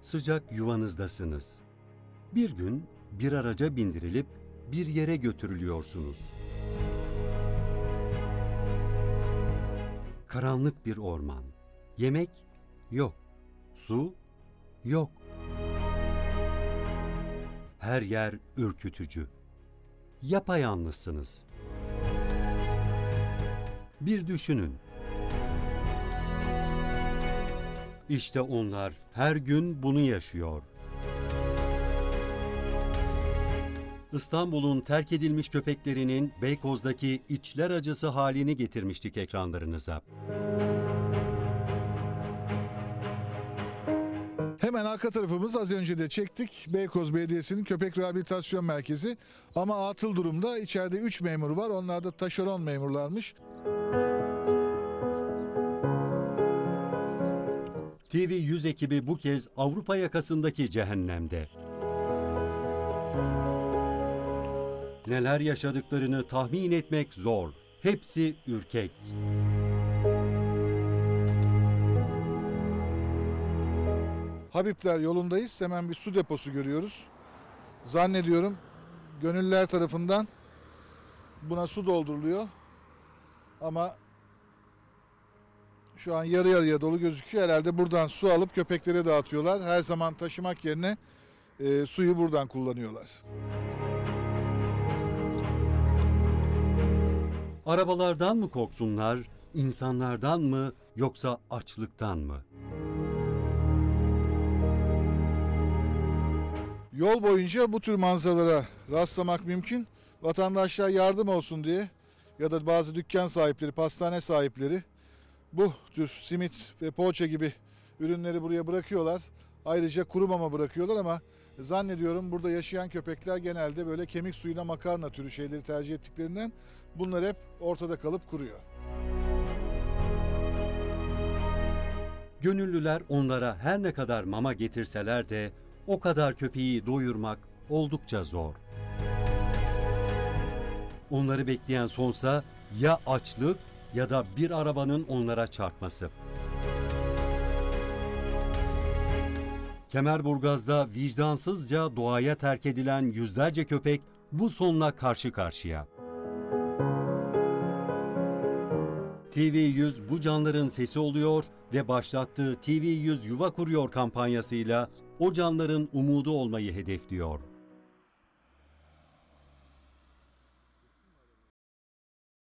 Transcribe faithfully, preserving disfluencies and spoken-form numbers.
Sıcak yuvanızdasınız. Bir gün bir araca bindirilip bir yere götürülüyorsunuz. Karanlık bir orman. Yemek yok. Su yok. Her yer ürkütücü. Yapayalnızsınız. Bir düşünün. İşte onlar her gün bunu yaşıyor. İstanbul'un terk edilmiş köpeklerinin Beykoz'daki içler acısı halini getirmiştik ekranlarınıza. Hemen arka tarafımız az önce de çektik. Beykoz Belediyesi'nin köpek rehabilitasyon merkezi. Ama atıl durumda. İçeride üç memur var. Onlar da taşeron memurlarmış. T V yüz ekibi bu kez Avrupa yakasındaki cehennemde. Neler yaşadıklarını tahmin etmek zor. Hepsi ürkek. Habibler yolundayız. Hemen bir su deposu görüyoruz. Zannediyorum gönüllüler tarafından buna su dolduruluyor. Ama şu an yarı yarıya dolu gözüküyor. Herhalde buradan su alıp köpeklere dağıtıyorlar. Her zaman taşımak yerine e, suyu buradan kullanıyorlar. Arabalardan mı korksunlar, insanlardan mı yoksa açlıktan mı? Yol boyunca bu tür manzaralara rastlamak mümkün. Vatandaşlar yardım olsun diye ya da bazı dükkan sahipleri, pastane sahipleri bu tür simit ve poğaça gibi ürünleri buraya bırakıyorlar. Ayrıca kuru mama bırakıyorlar ama zannediyorum burada yaşayan köpekler genelde böyle kemik suyuna makarna türü şeyleri tercih ettiklerinden bunlar hep ortada kalıp kuruyor. Gönüllüler onlara her ne kadar mama getirseler de o kadar köpeği doyurmak oldukça zor. Onları bekleyen sonsa ya açlık ya da bir arabanın onlara çarpması. Kemerburgaz'da vicdansızca doğaya terk edilen yüzlerce köpek bu sonla karşı karşıya. T V yüz bu canların sesi oluyor ve başlattığı T V yüz Yuva Kuruyor kampanyasıyla o canların umudu olmayı hedefliyor.